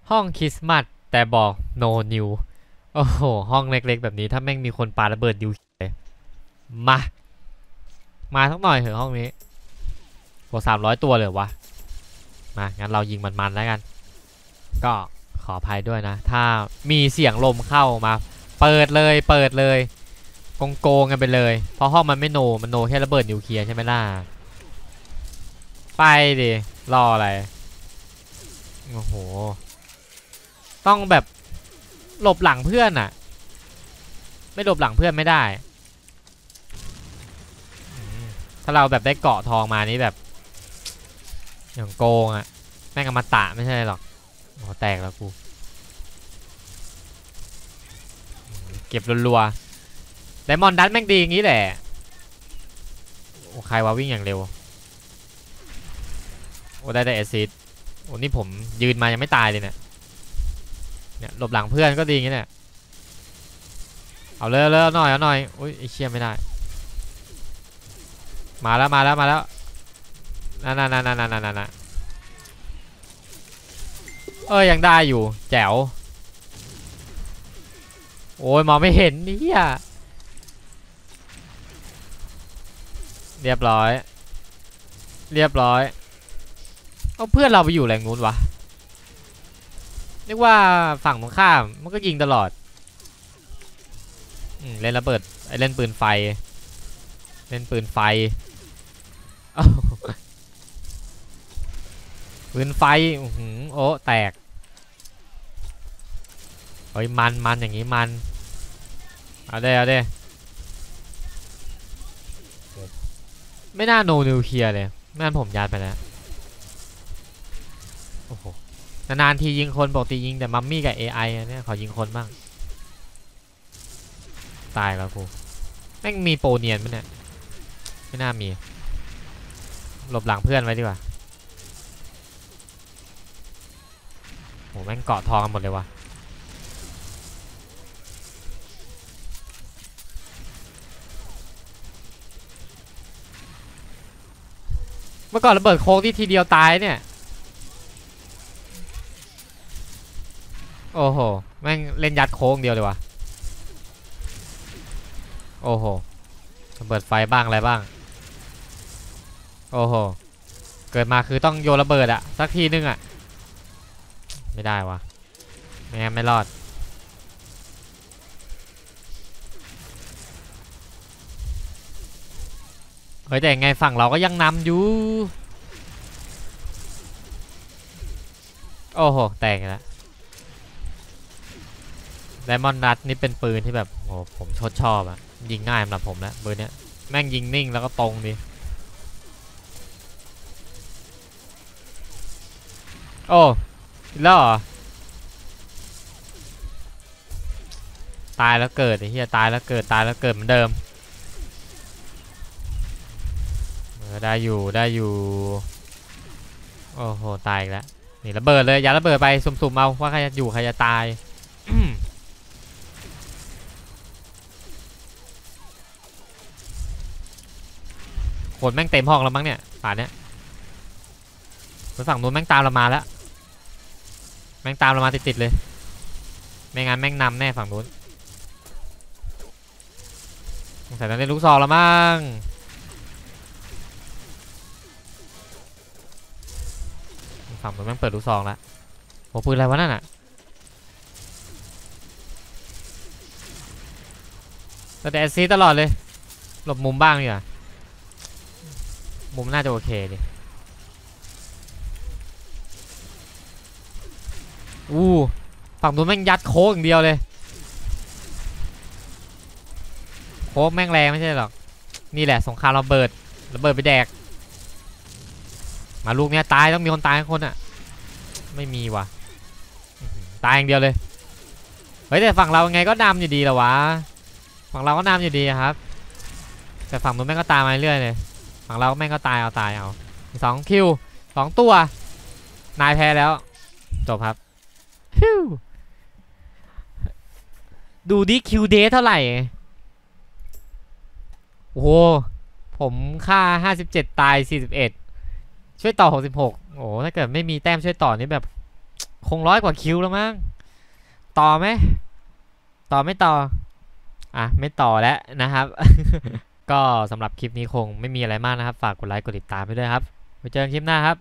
ห้องคริสต์มาสแต่บอก no new โอ้โหห้องเล็กๆแบบนี้ถ้าแม่งมีคนปาระเบิดดิวมามาสักหน่อยเถอะห้องนี้บวก300ตัวเลยวะมางั้นเรายิงมันๆแล้วกันก็ขออภัยด้วยนะถ้ามีเสียงลมเข้ามาเปิดเลยโกงกันไปเลยเพราะห้องมันไม่โนมันโนแค่ระเบิดนิวเคลียร์ใช่ไหมล่ะไปดิรออะไรโอ้โหต้องแบบหลบหลังเพื่อนอะไม่หลบหลังเพื่อนไม่ได้ถ้าเราแบบได้เกาะทองมานี้แบบอย่างโกงอะแม่งอมตะไม่ใช่หรอกโอ้แตกแล้วกูเก็บรัวๆไดมอนด์ดันแม่งดีอย่างนี้แหละโอ้ใครวะวิ่งอย่างเร็วโอ้ได้แอซิดโอ้นี่ผมยืนมายังไม่ตายเลยเนี่ยหลบหลังเพื่อนก็ดีอย่างนี้เนี่ยเอาเลยเอาหน่อยอุ้ยไอเชี่ยไม่ได้มาแล้วนั่นยังได้อยู่แจ๋วโอ้ยมองไม่เห็นนี่อ่ะเรียบร้อยเอาเพื่อนเราไปอยู่แหล่งนู้นวะนึกว่าฝั่งตรงข้ามมันก็ยิงตลอดเล่นระเบิดเล่นปืนไฟปืนไฟโอ้แตกเฮ้ยมันอย่างงี้มันเอาได้ไม่น่าโนนิวเคลียร์เลยไม่งั้นผมยัดไปแล้วโอ้โหนานๆทียิงคนปกติยิงแต่มัมมี่กับ AI เนี่ยขอยิงคนบ้างตายแล้วกูแม่งมีโปรเนียนมั้ยเนี่ยไม่น่ามีหลบหลังเพื่อนไว้ดีกว่าโหแม่งเกาะทองกันหมดเลยวะเมื่อก่อนระเบิดโค้งที่ทีเดียวตายเนี่ยโอ้โหแม่งเล่นยัดโค้งเดียวเลยวะโอ้โหระเบิดไฟบ้างอะไรบ้างโอ้โหเกิดมาคือต้องโยนระเบิดอะสักทีนึงอะไม่ได้วะไม่งั้นไม่รอดเฮ้ยแต่ไงฝั่งเราก็ยังนำอยู่โอ้โหแตกแล้วไดมอนด์รัดนี่เป็นปืนที่แบบโอ้ผมชอบอะยิงง่ายสำหรับผมแล้วปืนเนี้ยแม่งยิงนิ่งแล้วก็ตรงดีโอ้แล้วเหรอตายแล้วเกิดไอ้เหี้ยตายแล้วเกิดเหมือนเดิมได้อยู่โอ้โหตายอีกแล้วนี่ระเบิดเลยอย่าระเบิดไปสุ่มๆเอาว่าใครจะอยู่ใครจะตายคนแม่งเต็มห้องแล้วมั้งเนี่ยป่านเนี้ยฝั่งนู้นแม่งตามเรามาแล้วแม่งตามเรามาติดเลยไม่งั้นแม่งนำแน่ฝั่งนู้นใส่ตอนนี้ลูกซองแล้วมั้งฝั่งนู้นแม่งเปิดลูกซองแล้วโอ้ปืนอะไรวะนั่นอ่ะแต่แอซซีตลอดเลยหลบมุมบ้างดีกว่ามุมน่าจะโอเคดิฝั่งนู้นแม่งยัดโค้งอย่างเดียวเลยโค้งแม่งแรงไม่ใช่หรอกนี่แหละสงครามระเบิดไปแดกมาลูกเนี้ยตายต้องมีคนตายคนอ่ะไม่มีว่ะตายอย่างเดียวเลยเฮ้ยแต่ฝั่งเราไงก็นำอยู่ดีแล้ววะฝั่งเราก็นำอยู่ดีครับแต่ฝั่งนู้นแม่งก็ตายมาเรื่อยเลยฝั่งเราแม่งก็ตายเอา2 คิว 2 ตัวนายแพ้แล้วจบครับดูดิคิวเดทเท่าไหร่โอ้โหผมค่า57ตาย41ช่วยต่อ66โอ้ถ้าเกิดไม่มีแต้มช่วยต่อนี่แบบคง100 กว่าคิวแล้วมั้งต่อไหมต่อไม่ต่อไม่ต่อแล้วนะครับ ก็สำหรับคลิปนี้คงไม่มีอะไรมากนะครับฝากกดไลค์กดติดตามไปด้วยครับไว้เจอกันคลิปหน้าครับ